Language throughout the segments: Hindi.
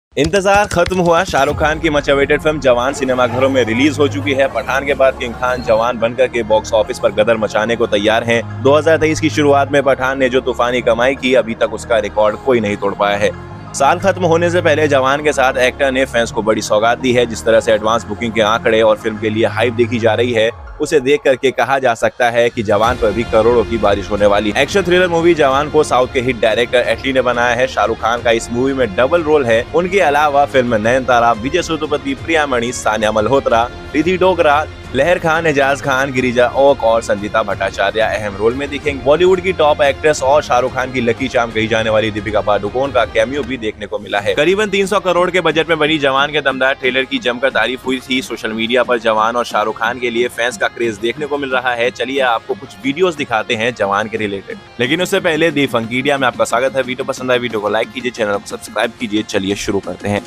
इंतजार खत्म हुआ। शाहरुख खान की मच अवेटेड फिल्म जवान सिनेमाघरों में रिलीज हो चुकी है। पठान के बाद किंग खान जवान बनकर के बॉक्स ऑफिस पर गदर मचाने को तैयार हैं। 2023 की शुरुआत में पठान ने जो तूफानी कमाई की, अभी तक उसका रिकॉर्ड कोई नहीं तोड़ पाया है। साल खत्म होने से पहले जवान के साथ एक्टर ने फैंस को बड़ी सौगात दी है। जिस तरह से एडवांस बुकिंग के आंकड़े और फिल्म के लिए हाइप देखी जा रही है, उसे देख करके कहा जा सकता है कि जवान पर भी करोड़ों की बारिश होने वाली है। एक्शन थ्रिलर मूवी जवान को साउथ के हिट डायरेक्टर एटली ने बनाया है। शाहरुख खान का इस मूवी में डबल रोल है। उनके अलावा फिल्म में नयनतारा, विजय सेतुपति, प्रिया मणि, सान्या मल्होत्रा, रिद्धि डोगरा, लहर खान, एजाज खान, गिरिजा ओक और संजीता भट्टाचार्य अहम रोल में दिखेंगे। बॉलीवुड की टॉप एक्ट्रेस और शाहरुख खान की लकी चार्म कही जाने वाली दीपिका पादुकोण का कैमियो भी देखने को मिला है। करीबन 300 करोड़ के बजट में बनी जवान के दमदार ट्रेलर की जमकर तारीफ हुई थी। सोशल मीडिया पर जवान और शाहरुख खान के लिए फैंस का क्रेज देखने को मिल रहा है। चलिए आपको कुछ वीडियोस दिखाते हैं जवान के रिलेटेड, लेकिन उससे पहले दी फंकीडिया में आपका स्वागत है। वीडियो पसंद आए वीडियो को लाइक कीजिए, चैनल को सब्सक्राइब कीजिए। चलिए शुरू करते हैं।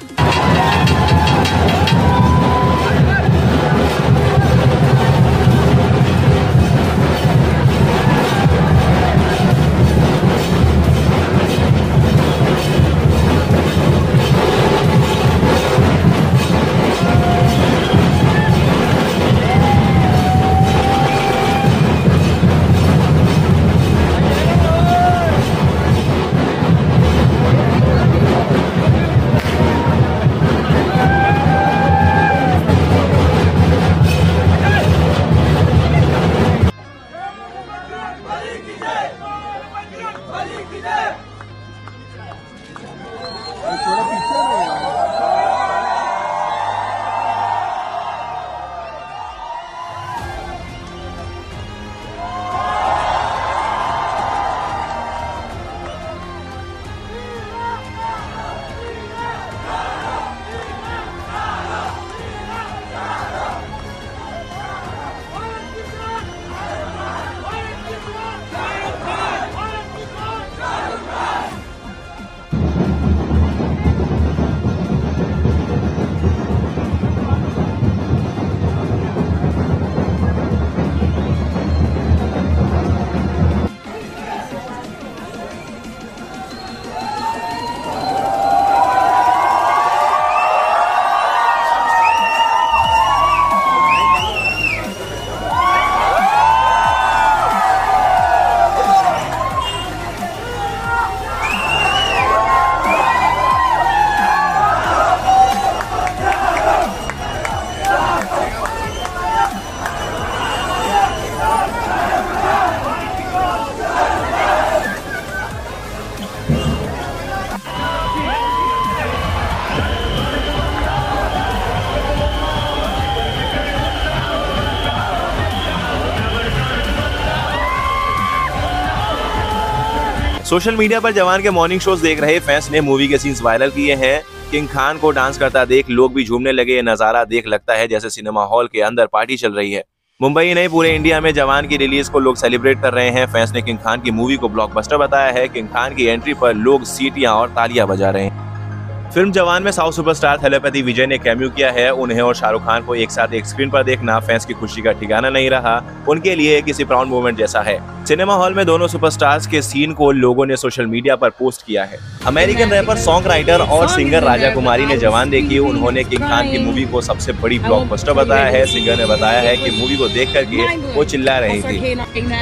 सोशल मीडिया पर जवान के मॉर्निंग शोज देख रहे फैंस ने मूवी के सीन्स वायरल किए हैं। किंग खान को डांस करता देख लोग भी झूमने लगे। ये नजारा देख लगता है जैसे सिनेमा हॉल के अंदर पार्टी चल रही है। मुंबई नहीं, पूरे इंडिया में जवान की रिलीज को लोग सेलिब्रेट कर रहे हैं। फैंस ने किंग खान की मूवी को ब्लॉकबस्टर बताया है। किंग खान की एंट्री पर लोग सीटियां और तालियां बजा रहे हैं। फिल्म जवान में साउथ सुपरस्टार थलपति विजय ने कैमियो किया है। उन्हें और शाहरुख खान को एक साथ एक स्क्रीन पर देखना फैंस की खुशी का ठिकाना नहीं रहा। उनके लिए किसी प्राउड मोमेंट जैसा है। सिनेमा हॉल में दोनों सुपरस्टार्स के सीन को लोगों ने सोशल मीडिया पर पोस्ट किया है। अमेरिकन रैपर, सॉन्ग राइटर और सिंगर राजा कुमारी ने जवान देखी। उन्होंने किंग खान की मूवी को सबसे बड़ी ब्लॉकबस्टर बताया है। सिंगर ने बताया है कि मूवी को देख करके वो चिल्ला रही थी।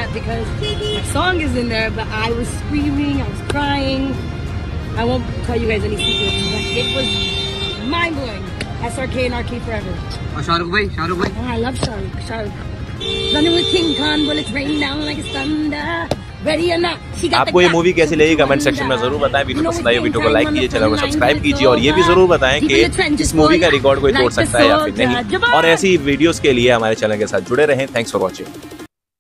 I won't tell you guys any secrets, but it was mind-blowing. SRK and RK forever. और शाहरुख भाई? Oh, I love Shahrukh. Running with King Khan, bullets rain down like it's thunder. Ready or not? आपको ये मूवी कैसी लगी कमेंट सेक्शन में जरूर बताएं। वीडियो पसंद आई वीडियो को लाइक कीजिए, चैनल को सब्सक्राइब कीजिए और ये भी जरूर बताएं कि इस मूवी का रिकॉर्ड कोई तोड़ सकता है या फिर नहीं। और ऐसी वीडियोस के लिए हमारे चैनल के साथ जुड़े रहें। Thanks for watching.